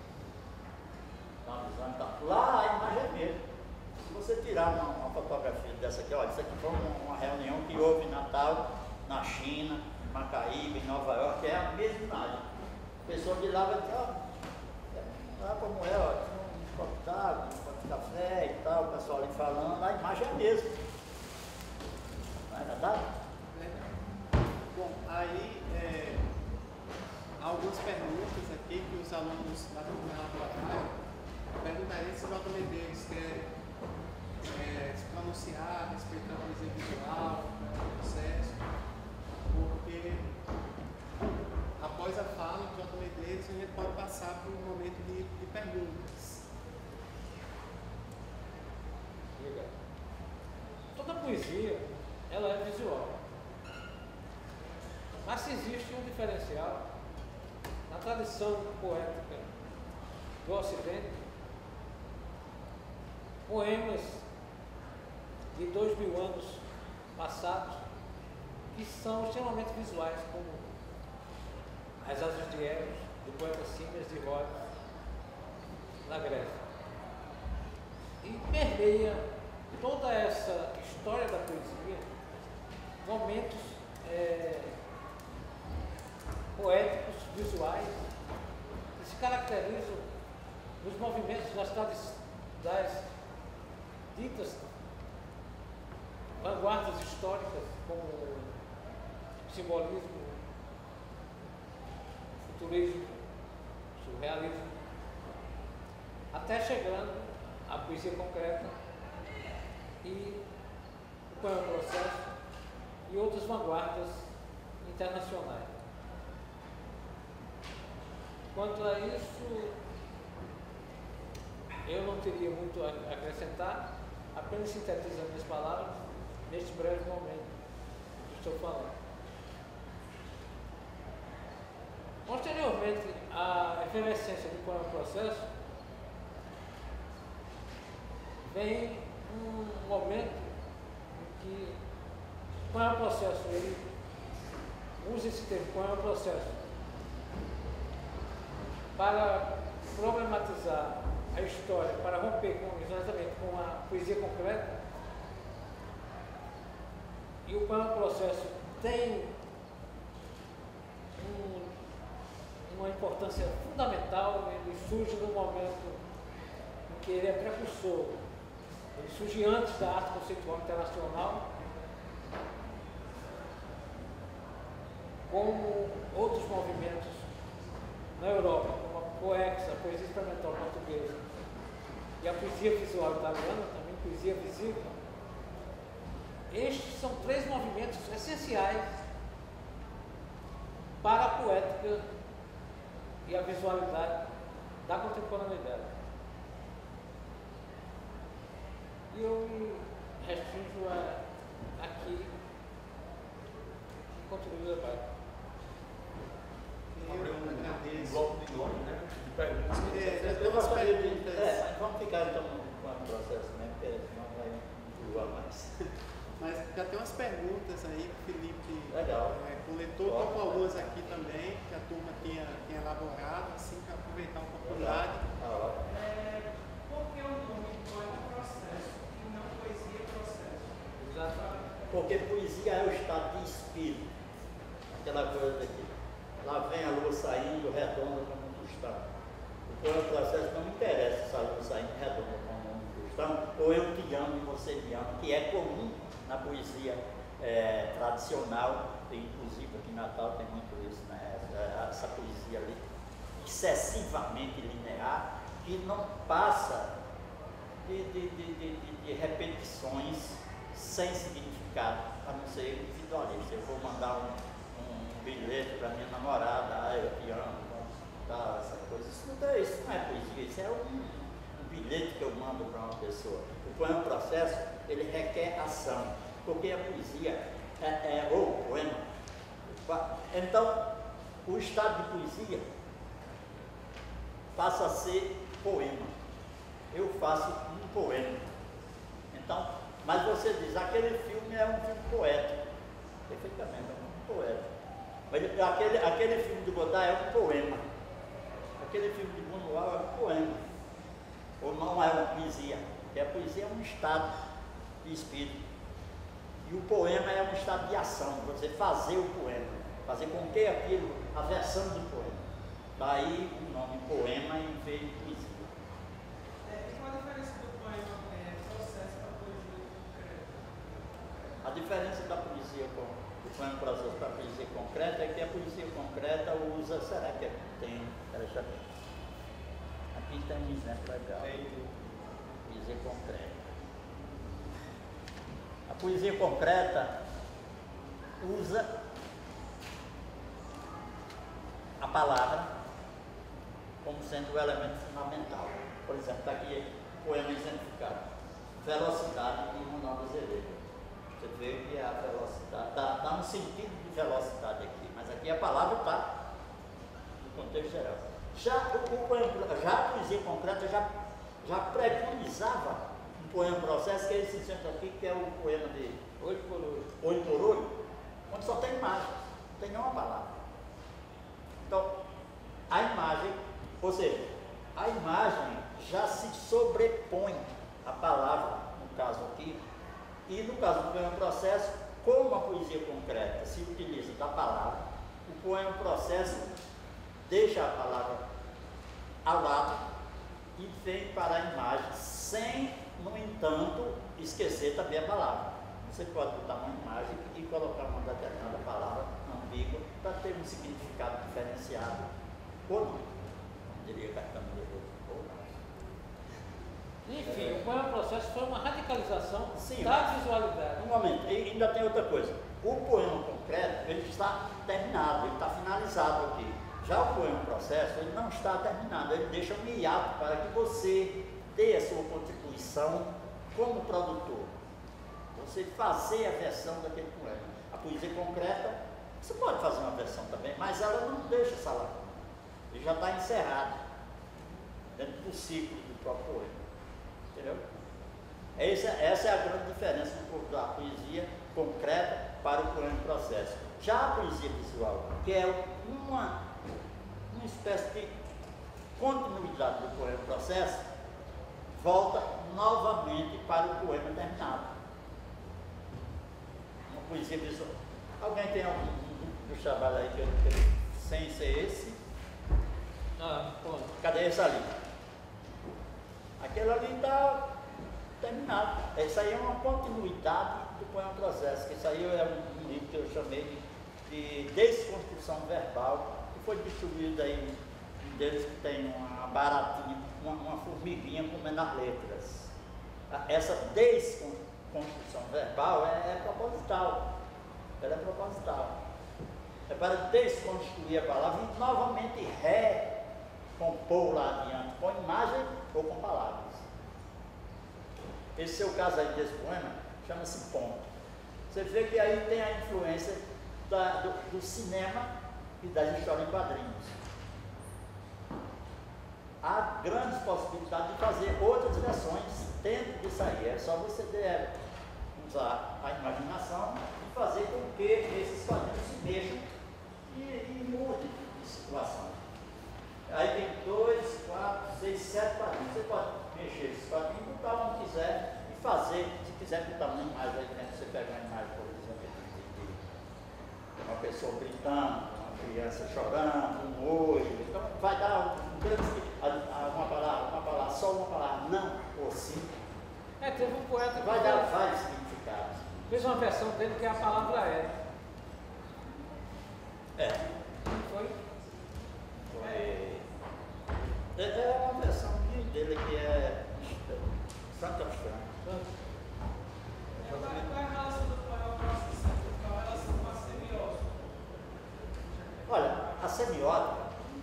lá a imagem é a mesma. Se você tirar uma fotografia dessa aqui, olha, isso aqui foi uma reunião que houve em Natal, na China, em Macaíba, em Nova York, é a mesma imagem. A pessoa de lá vai dizer, olha como é, ó, um copo d'água, um copo de café e tal, o pessoal ali falando, a imagem é a mesma. Não é verdade? Bom, aí algumas perguntas aqui que os alunos da turma laboratório perguntariam se o J. Medeiros quer se pronunciar a respeito da poesia visual, do processo, porque após a fala do J. Medeiros a gente pode passar por um momento de perguntas. Obrigado. Toda poesia, ela é visual. Mas se existe um diferencial na tradição poética do Ocidente, poemas de 2000 anos passados que são extremamente visuais, como As Asas de Eros, do poeta Símenes de Rhodes, na Grécia. E permeia toda essa história da poesia momentos poéticos, visuais, que se caracterizam nos movimentos das ditas vanguardas históricas, como simbolismo, futurismo, surrealismo, até chegando à poesia concreta e o poema processo e outras vanguardas internacionais. Quanto a isso, eu não teria muito a acrescentar, apenas sintetizando minhas palavras neste breve momento que estou falando. Posteriormente à efervescência do poema processo, vem um momento em que o poema processo, ele usa esse termo, poema processo, para problematizar a história, para romper exatamente com a poesia concreta. E o poema processo tem uma importância fundamental. Ele surge no momento em que ele é precursor, ele surge antes da arte conceitual internacional, como outros movimentos na Europa, como a Poex, a poesia experimental portuguesa, e a poesia visual italiana, também poesia visível. Estes são três movimentos essenciais para a poética e a visualidade da contemporaneidade. E eu me restringo aqui e continuo o debate. Eu agradeço. Bloco de nome, né? De perguntas. Eu gostaria de. Vamos ficar então com o processo, né? Porque senão vai voar mais. Mas já tem umas perguntas aí que o Felipe coletou, Claro. estou com algumas aqui também, que a turma tinha elaborado, assim, para aproveitar a oportunidade. Por que o nome poema Porque poesia é o estado de espírito. Aquela coisa daqui. Lá vem a lua saindo redonda como um tostão. O poema processo não me interessa se a lua saindo redonda como um tostão, ou eu te amo e você me ama, que é comum na poesia tradicional, inclusive aqui em Natal tem muito isso, né? Essa poesia ali, excessivamente linear, que não passa de repetições sem significado, a não ser individualista. Eu vou mandar um bilhete para minha namorada, eu te amo, tá, essa coisa. Isso não é poesia, isso é um bilhete que eu mando para uma pessoa. O poema processo, ele requer ação, porque a poesia ou o poema. Então, o estado de poesia passa a ser poema. Eu faço um poema. Então, mas você diz, aquele filme é um filme poético. Perfeitamente, é um filme poético. Mas aquele filme de Godard é um poema. Aquele filme de Buñuel é um poema. Ou não é uma poesia. Porque a poesia é um estado de espírito. E o poema é um estado de ação, você fazer o poema, fazer com que aquilo, a versão do poema. Daí o nome poema em vez de poesia. E qual a diferença do poema processo para a poesia concreta? A diferença da poesia do poema processo para a poesia concreta é que a poesia concreta usa, será que tem, deixa eu ver. Aqui tem um exemplo legal. Poesia concreta. A poesia concreta usa a palavra como sendo o elemento fundamental. Por exemplo, está aqui o poema exemplificado. Velocidade de Manuel Azevedo. Você vê que a velocidade dá um sentido de velocidade aqui, mas aqui a palavra está no contexto geral. Já a poesia concreta já preconizava um poema processo, que é esse centro aqui, que é o poema de Olho por Olho, onde só tem imagem, não tem nenhuma palavra. Então, a imagem, ou seja, a imagem já se sobrepõe à palavra, no caso aqui, e no caso do poema processo, como a poesia concreta se utiliza da palavra, o poema processo deixa a palavra ao lado e vem para a imagem, sem, no entanto, esquecer também a palavra. Você pode botar uma imagem e colocar uma determinada palavra ambígua para ter um significado diferenciado, ou não. Diria Caetano de Veloso, ou não. Enfim, o poema processo foi uma radicalização Sim, da visualidade. Um momento, e ainda tem outra coisa. O poema concreto, ele está terminado, ele está finalizado aqui. Já o poema processo, ele não está terminado, ele deixa um hiato para que você dê a sua contribuição como produtor. Você fazer a versão daquele poema. A poesia concreta, você pode fazer uma versão também, mas ela não deixa essa lacuna. Ele já está encerrado dentro do ciclo do próprio poema. Entendeu? Essa é a grande diferença da poesia concreta para o poema processo. Já a poesia visual, que é uma espécie de continuidade do poema processo, volta novamente para o poema terminado. Uma poesia visual. Alguém tem algum dos trabalhos aí que sem ser esse? Cadê esse ali? Aquele ali está terminado. Essa aí é uma continuidade do poema processo, que isso aí é um livro que eu chamei de desconstrução verbal, que foi distribuído aí, um deles que tem uma baratinha, uma formiguinha comendo as letras. Essa desconstrução verbal é proposital. Ela é proposital. É para desconstruir a palavra e novamente recompor lá adiante, com imagem ou com palavras. Esse seu caso aí desse poema chama-se Ponto. Você vê que aí tem a influência do cinema e das histórias em quadrinhos. Há grandes possibilidades de fazer outras versões dentro disso aí. É só você usar a imaginação e fazer com que esses quadrinhos se mexam e mudem de situação. Aí tem 2, 4, 6, 7 quadrinhos. Você pode mexer esses quadrinhos, botar onde quiser e fazer, se quiser botar uma imagem aí dentro, você pega uma imagem, por exemplo, de uma pessoa gritando, uma criança chorando, um olho, então vai dar uma palavra, só uma palavra, não ou sim. Teve um poeta que Vai dar vários significados. fez uma versão dele que é a palavra Foi? É uma versão dele que é Santo Franco. Qual é a relação do poema com a relação com a semiótica? Olha, a semiótica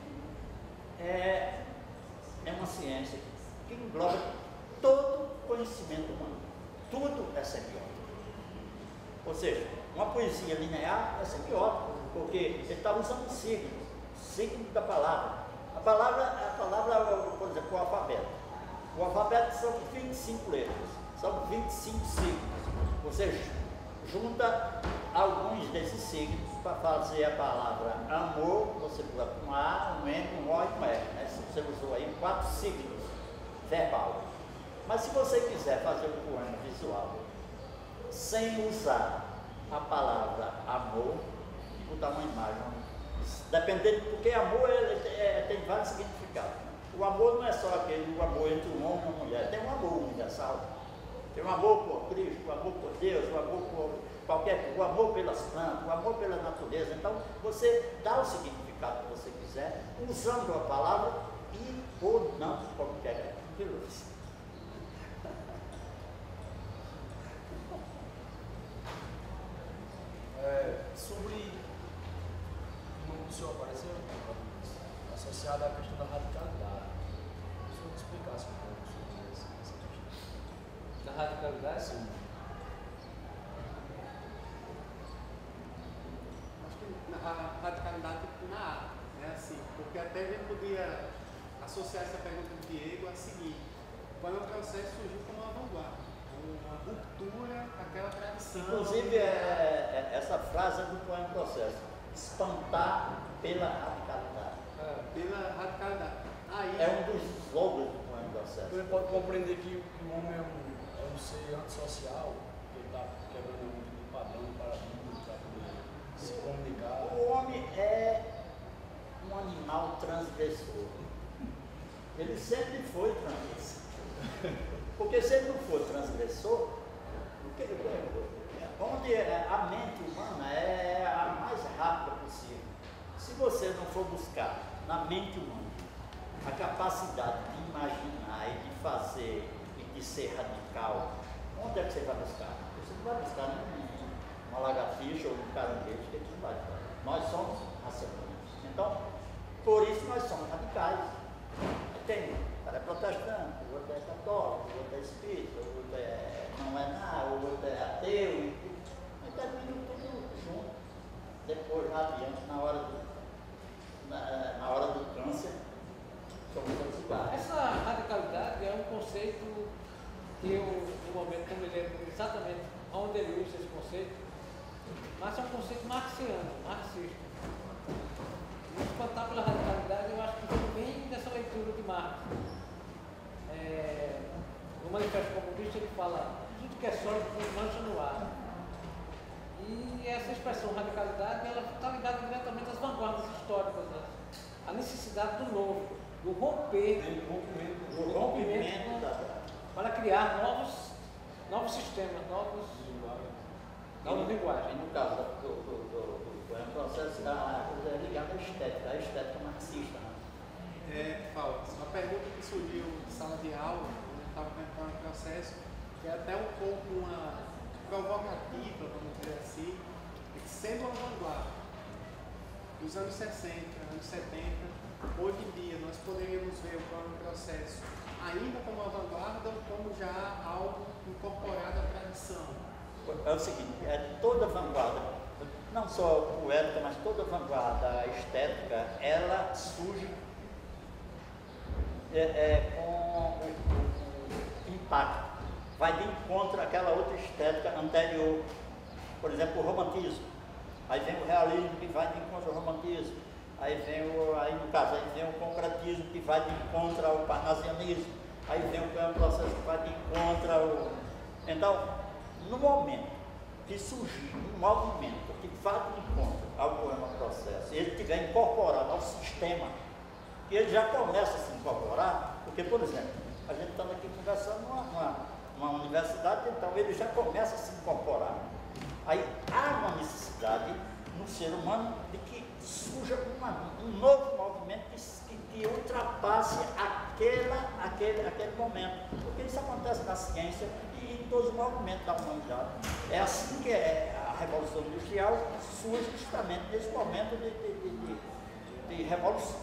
é uma ciência que engloba todo o conhecimento humano. Tudo é semiótica. Ou seja, uma poesia linear é semiótica, porque ele está usando signo da palavra. A palavra, por exemplo, o alfabeto. O alfabeto são 25 letras, são 25 signos. Você junta alguns desses signos para fazer a palavra amor, você pula com um A, um M, um O e um R. Né? Você usou aí 4 signos verbal. Mas se você quiser fazer um poema visual sem usar a palavra amor, e botar uma imagem, dependendo, porque amor tem vários significados. O amor não é só aquele amor entre um homem e uma mulher, tem um amor universal. Tem um amor por Cristo, o amor por Deus, o amor por o amor pelas plantas, o amor pela natureza. Então, você dá o significado que você quiser, usando a palavra e ou não, como quer que use. Sobre o nome do senhor apareceu associado à questão da radicalidade. Se o senhor explicasse um pouco sobre essa questão. Da radicalidade? Sim. Acho que a radicalidade na arte, né? Assim, porque até a gente podia associar essa pergunta do Diego a seguir: quando o processo surgiu como uma vanguarda, uma ruptura daquela tradição. Inclusive, essa frase é do poema Processo: espantar pela radicalidade. Pela radicalidade. Aí, É um dos slogans do poema Processo. Então ele pode compreender que o homem é um ser antissocial, que ele está quebrando muito do padrão, do paradigma, para poder se comunicar. O homem é um animal transgressor. Ele sempre foi transgressor. Porque se ele não for transgressor, onde a mente humana é a mais rápida possível. Se você não for buscar na mente humana a capacidade de imaginar e de fazer e de ser radical, onde é que você vai buscar? Você não vai buscar uma lagartixa ou um caranguejo, que a gente não vai buscar. Nós somos racionais. Então, por isso nós somos radicais. Tem, o cara é protestante, o outro é católico, o outro é espírita, o outro não é nada, o outro é ateu, mas está vindo tudo junto. Depois, lá adiante, na hora do câncer, somos todos iguais. Essa radicalidade é um conceito que eu, no momento, não me lembro exatamente onde ele usa esse conceito, mas é um conceito marxista. O espantar pela radicalidade, eu acho que vem dessa leitura de Marx. No Manifesto Comunista ele fala: tudo que é sólido mancha no ar. E essa expressão radicalidade, ela está ligada diretamente às vanguardas históricas, né? A necessidade do novo, do romper, O rompimento para criar novos sistemas, novas linguagens. E no caso do processo, a coisa é ligada à estética marxista. Né? Paulo, uma pergunta que surgiu em sala de aula, quando eu estava perguntando o processo, que é até um pouco uma provocativa, vamos dizer assim, que sendo uma vanguarda dos anos 60, anos 70, hoje em dia nós poderíamos ver o processo ainda como uma vanguarda ou como já algo incorporado à tradição. É o seguinte, toda vanguarda, não só poética, mas toda vanguarda estética, ela surge com impacto, vai de encontro àquela outra estética anterior. Por exemplo, o romantismo, aí vem o realismo que vai de encontro ao romantismo, aí vem o concretismo que vai de encontro ao parnasianismo, aí vem o processo que vai de encontro ao... Então, no momento que surgir um movimento que vá de encontro ao poema processo, e ele tiver incorporado ao sistema, que ele já começa a se incorporar, porque, por exemplo, a gente está aqui conversando numa universidade, então ele já começa a se incorporar. Aí há uma necessidade no ser humano de que surja um novo movimento que ultrapasse aquele momento, porque isso acontece na ciência e em todos os movimentos da humanidade. É assim que a Revolução Industrial surge justamente nesse momento de revolução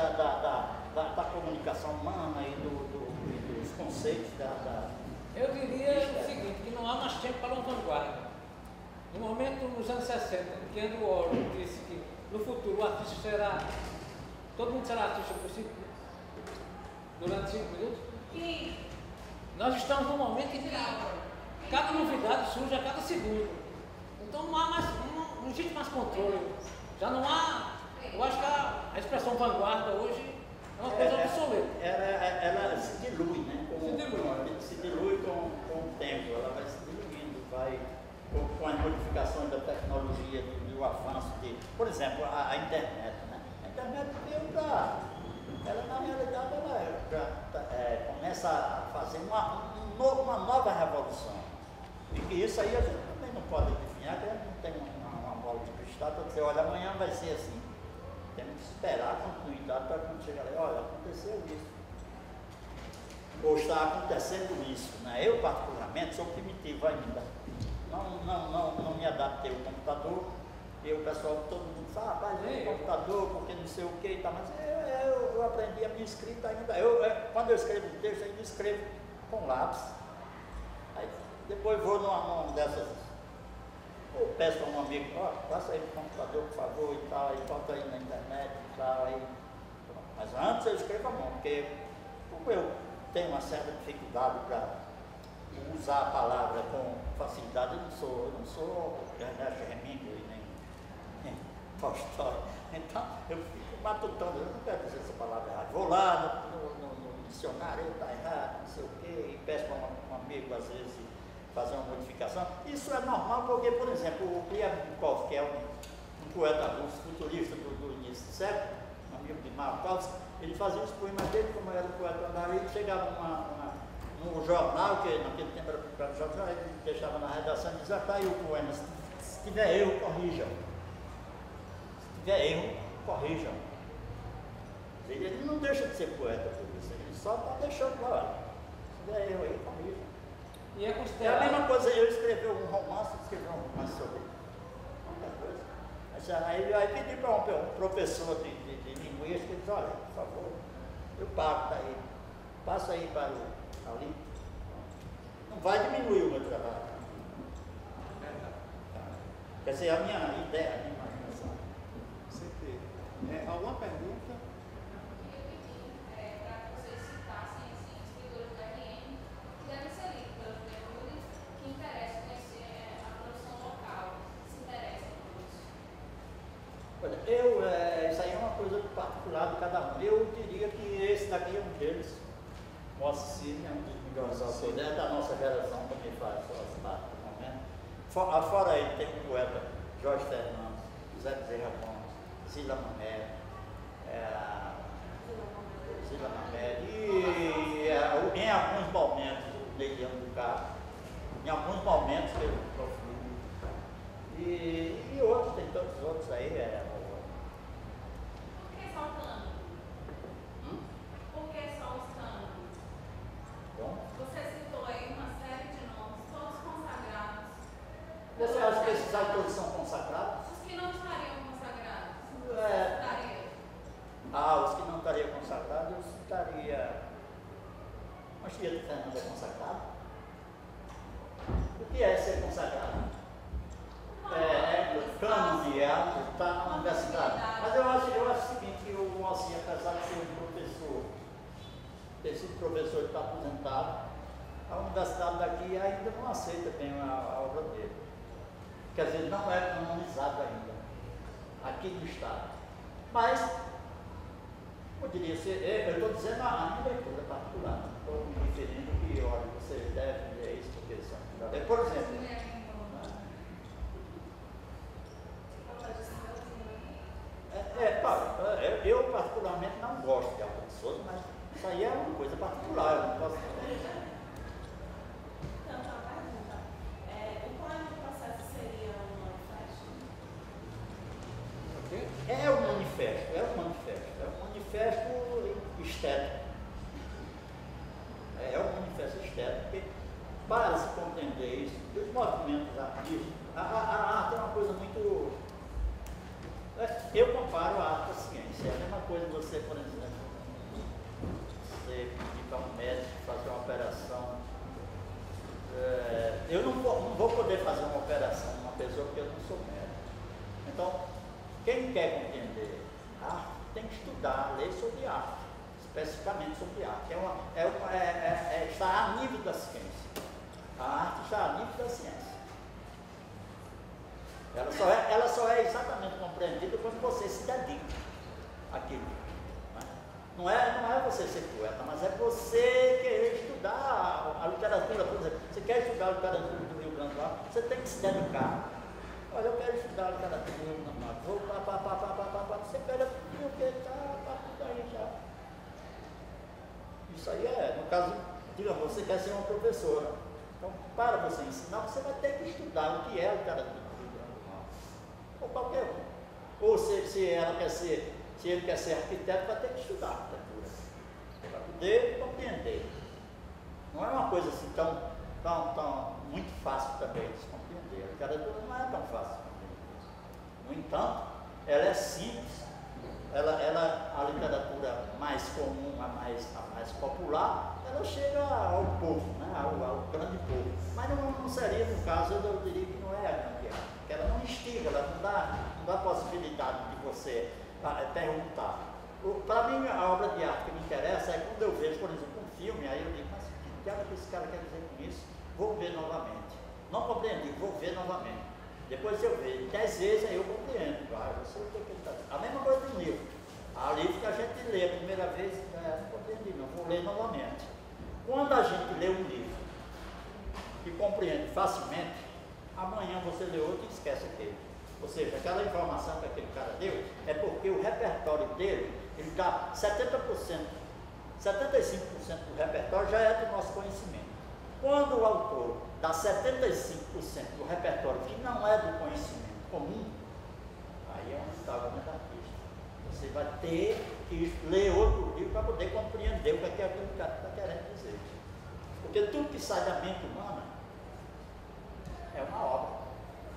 da comunicação humana e dos conceitos Eu diria o seguinte, que não há mais tempo para uma vanguarda. No momento, nos anos 60, que Andy Warhol disse que no futuro o artista será, todo mundo será artista durante 5 minutos, e nós estamos num momento em que cada novidade surge a cada segundo. Então não existe mais controle. Já não há, eu acho que a expressão vanguarda hoje é uma coisa obsoleta. Ela se dilui, né? Se dilui com o tempo, ela vai se diluindo, vai com as modificações da tecnologia, do avanço por exemplo, a internet, né? A internet veio ela na realidade começa a fazer uma nova revolução. E que isso aí a gente também não pode adivinhar, que a gente não tem uma bola de cristal para dizer, olha, amanhã vai ser assim. Temos que esperar a continuidade para quando chegar ali, olha, aconteceu isso. Ou está acontecendo isso, né? Eu particularmente sou primitivo ainda. Não me adaptei ao computador. E o pessoal, todo mundo fala, vai ler o computador, porque não sei o que e tal, mas eu aprendi a minha escrita ainda. Quando eu escrevo um texto, eu ainda escrevo com lápis. Aí depois vou numa dessas, ou peço para um amigo, passa aí no computador, por favor, e tal, aí bota aí na internet e tal, aí. Mas antes eu escrevo à mão, porque como eu tenho uma certa dificuldade para usar a palavra com facilidade, eu não sou Ernesto Hemingway, nem Tolstói. Então eu fico matutando, eu não quero dizer essa palavra errada. Vou lá no dicionário, está errado, não sei o quê, e peço para um amigo, às vezes, fazer uma modificação. Isso é normal porque, por exemplo, o Priabnikov, que é um poeta russo, futurista do início do século, um amigo de Mayakovsky, ele fazia os poemas dele, como era o poeta andarilho, ele chegava num jornal, que naquele tempo era publicado no jornal, ele deixava na redação e dizia, tá aí o poema, se tiver erro, corrijam. Se tiver erro, corrijam. Ele não deixa de ser poeta por isso, ele só está deixando lá, se tiver erro aí, corrijam. E é a mesma coisa, eu escrevi um romance sobre qualquer coisa. Aí pedi para um professor de linguística, ele disse, olha, por favor, eu pago, tá aí, passa aí para ali. Não vai diminuir o meu trabalho. Quer dizer, a minha ideia, a minha imaginação. Certeza. Alguma pergunta? Para que vocês citassem escritores do RM, que devem ser lidos pelos leitores que interessam conhecer a produção local, se interessam por isso. Olha, isso aí é uma coisa particular de cada um. Eu diria que esse daqui é um deles. Moacir é um dos melhores autores da nossa geração, também faz suas partes do momento. Fora ele tem um poeta, Jorge Fernandes, José Bezerra Gomes, Zila Mamede, e em alguns momentos o Leiliano do Carmo, em alguns momentos pelo Profilho, e outros, tem tantos outros aí. Por que só o cano? Por que só os canos? Você citou aí uma série de nomes, todos consagrados. Você acha que esses autores são consagrados? Os que não estariam consagrados. Os que não estariam consagrados, eu citaria. Machia de Fernando é consagrado? O que é ser consagrado? Cânone, está na universidade. Mas eu acho o seguinte, que o Moacir, apesar de ser um professor, ter sido professor e está aposentado, a universidade daqui ainda não aceita bem a obra dele. Quer dizer, não é canonizado ainda, aqui no estado. Mas, eu diria, eu estou dizendo a minha leitura particular, não estou me referindo que, olha, você deve ler isso, porque isso é. Por exemplo, para se compreender isso, os movimentos artísticos, a arte é uma coisa muito... Eu comparo a arte à ciência. É a mesma coisa você, por exemplo, você pedir para um médico fazer uma operação. Eu não vou poder fazer uma operação numa pessoa porque eu não sou médico. Então, quem quer compreender a arte tem que estudar, ler sobre arte, especificamente sobre arte. Está a nível da ciência. A arte está a nível da ciência. Ela só é exatamente compreendida quando você se dedica àquilo. Não é você ser poeta, mas é você querer estudar a literatura, por exemplo. Você quer estudar a literatura do Rio Grande do Norte, você tem que se dedicar. Olha, eu quero estudar a literatura do Rio Grande do Norte. Vou você pega tudo que está tudo aí já. Isso aí no caso, digamos, você quer ser uma professora. Então, para você ensinar, você vai ter que estudar o que é a literatura do Rio Grande do Norte. Ou qualquer um. Ou se ele quer ser arquiteto, vai ter que estudar arquitetura. Para poder compreender. Não é uma coisa assim tão muito fácil também de se compreender. A literatura não é tão fácil de compreender. No entanto, ela é simples. A literatura mais comum, a mais popular, ela chega ao povo, né? ao grande povo. Mas não seria, no caso, eu diria que não é a grande arte, porque ela não instiga, ela não dá possibilidade de você perguntar. Para mim, a obra de arte que me interessa é quando eu vejo, por exemplo, um filme, aí eu digo, mas o que é que esse cara quer dizer com isso? Vou ver novamente. Não compreendi, vou ver novamente. Depois eu vejo 10 vezes, aí eu compreendo. Eu sei o que ele está dizendo. A mesma coisa do livro. Há livros que a gente lê a primeira vez, não compreendi, não, vou ler novamente. Quando a gente lê um livro e compreende facilmente, amanhã você lê outro e esquece aquele. Ou seja, aquela informação que aquele cara deu é porque o repertório dele, ele dá 70%, 75% do repertório já é do nosso conhecimento. Quando o autor dá 75% do repertório que não é do conhecimento comum, aí é onde está o grande artista. Você vai ter que ler outro livro para poder compreender o que é aquilo que está querendo dizer. Porque tudo que sai da mente humana é uma obra.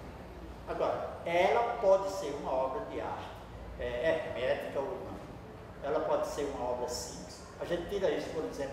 Agora, ela pode ser uma obra de arte, hermética ou não. Ela pode ser uma obra simples. A gente tira isso, por exemplo.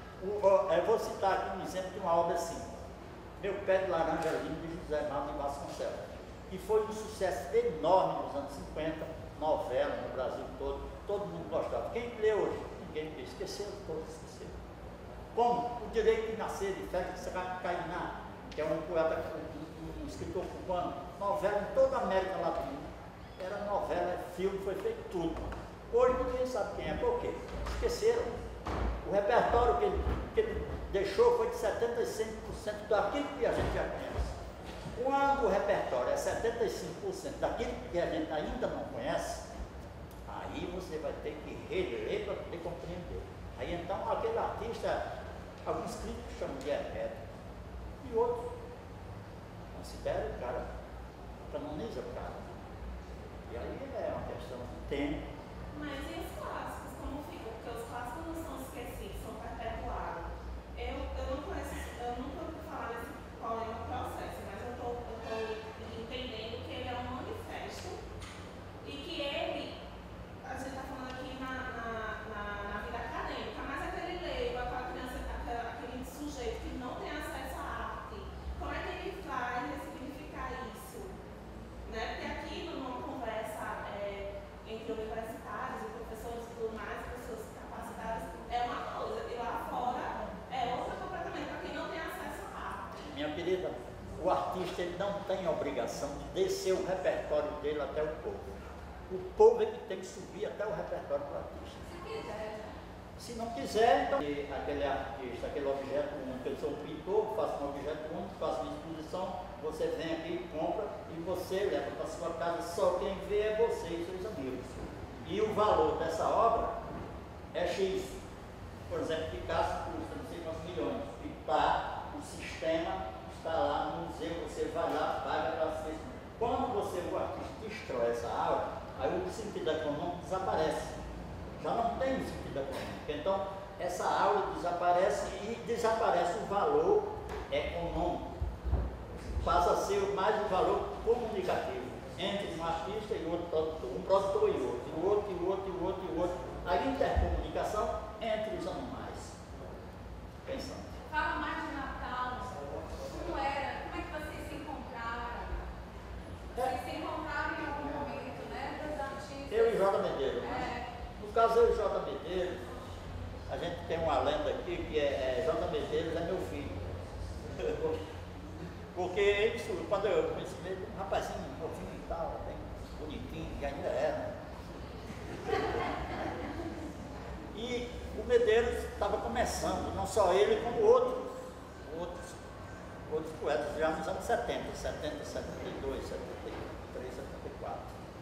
Eu vou citar aqui um exemplo de uma obra simples. Meu Pé de Laranja Lindo, de José Mauro de Vasconcelos, que foi um sucesso enorme nos anos 50, novela no Brasil todo mundo gostava. Quem lê hoje? Ninguém lê, esqueceram, todos esqueceram. Como O Direito de Nascer, de Félix Cainá, que é um poeta, um escritor cubano, novela em toda a América Latina. Era novela, filme, foi feito tudo. Hoje ninguém sabe quem é, por quê? Esqueceram. O repertório que ele deixou foi de 75% daquilo que a gente já conhece. Quando o repertório é 75% daquilo que a gente ainda não conhece, aí você vai ter que reler para poder compreender. Aí então aquele artista, alguns críticos chamam de hermético, e outros consideram o cara, canoniza o cara. E aí é uma questão de tempo. Mas e os clássicos, como ficam? Porque os clássicos não são esquecidos, são perpetuados. Eu não conheço, eu nunca ouvi falar nesse qual é o processo, mas eu estou entendendo que ele é um manifesto e que ele, a gente está falando aqui na vida acadêmica, mas aquele leigo, aquela criança, aquele sujeito que não tem acesso à arte, como é que ele vai ressignificar isso? Né? Porque aqui numa conversa entre universitários e professores e tudo mais, pessoas capacitadas, é uma coisa, e lá fora é outra completamente, para quem não tem acesso à arte. Minha querida, o artista ele não tem a obrigação de descer o repertório dele até o povo. O povo é que tem que subir até o repertório do artista. Se quiser. Se não quiser, então aquele artista, aquele objeto único, eu sou um pintor, faço um objeto único, faço uma exposição, você vem aqui, compra e você leva para sua casa, só quem vê é você e seus amigos. E o valor dessa obra é X. Por exemplo, Picasso custa não sei quantos milhões. E está o sistema, está lá no museu, você vai lá, paga para você. Quando o artista destrói essa aura, aí o sentido econômico desaparece. Já não tem sentido econômico. Então, essa aura desaparece e desaparece o valor mais o valor comunicativo entre um artista e outro produtor, um produtor e outro, e o outro, e o outro, e o outro, e o outro. A intercomunicação entre os animais. Pensando. Fala mais de Natal. Como era? Como é que vocês se encontraram? Vocês se encontraram em algum momento, né? Dos artistas. Eu e J. Medeiros, né? No caso, eu e J. Medeiros, a gente tem uma lenda aqui que J. Medeiros é meu filho. Porque ele, quando eu conheci ele, um rapazinho novinho e tal, bem bonitinho, que ainda era. E o Medeiros estava começando, não só ele, como outros poetas, já nos anos 70, 72, 73, 74.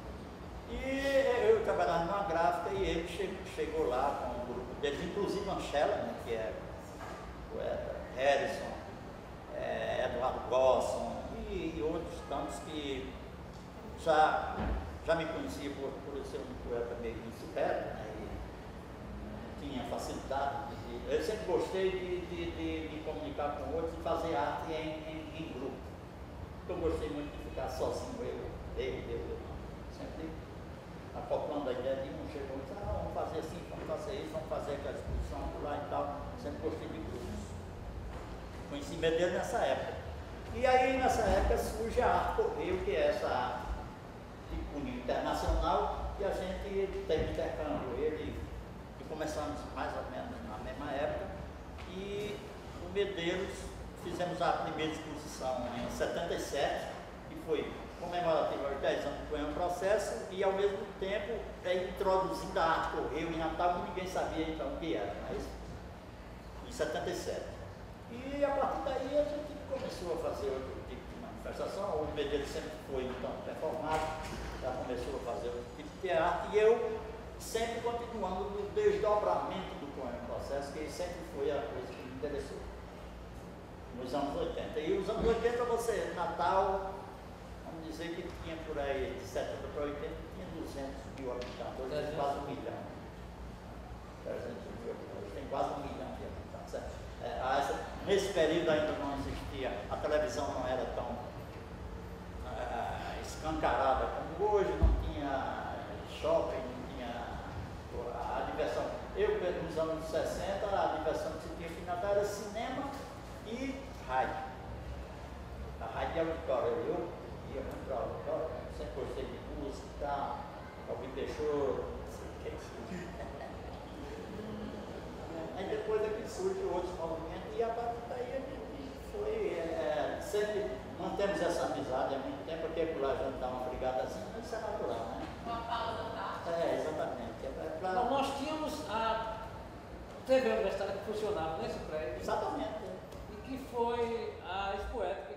E eu trabalhava numa gráfica e ele chegou lá com um grupo deles, inclusive Anchela, né, que é poeta, Harrison, Eduardo Gosson e outros tantos que já me conhecia por ser um poeta meio insuperto, né, e tinha facilidade. Eu sempre gostei de comunicar com outros e fazer arte em grupo. Eu gostei muito de ficar sozinho, eu sempre acoplando a ideia de um chegou e disse, vamos fazer assim, vamos fazer isso, vamos fazer aquela exposição por lá e tal. Sempre gostei de grupos. Conheci Medeiros nessa época. E aí, nessa época, surge a Arte Correio, que é essa arte de cunho internacional, e a gente teve intercâmbio, ele, e começamos mais ou menos na mesma época, e o Medeiros, fizemos a primeira exposição em 77, que foi comemorativa aos 10 anos do Poema Processo, e ao mesmo tempo introduzindo a Arte Correio em Natal, ninguém sabia então o que era, mas em 77. E a partir daí a gente começou a fazer outro tipo de manifestação. O Medeiros sempre foi então performado, já começou a fazer outro tipo de arte, e eu sempre continuando no desdobramento do Poema Processo, que sempre foi a coisa que me interessou nos anos 80. E os anos 80, você, Natal, vamos dizer que tinha por aí de 70 para 80, tinha 200 mil habitantes, hoje tem quase 1 milhão. 300 mil habitantes, tem quase 1 milhão de habitantes. Nesse período ainda não existia, a televisão não era tão escancarada como hoje, não tinha shopping, não tinha a diversão. Nos anos 60, a diversão que se tinha aqui na Natal era cinema e rádio. A rádio e auditório. Eu ia muito para o auditório, sempre gostei de música e tal, Alvin Peixoto, não sei o que é isso. Aí depois é que surge outros movimentos e a partir daí a gente foi, sempre mantemos essa amizade há muito tempo, porque por lá a gente dá uma brigadazinha, mas isso é natural, né? Uma pausa da tarde. Exatamente. Então, nós tínhamos a TV universitária que funcionava nesse prédio. Exatamente. E que foi a Expoética.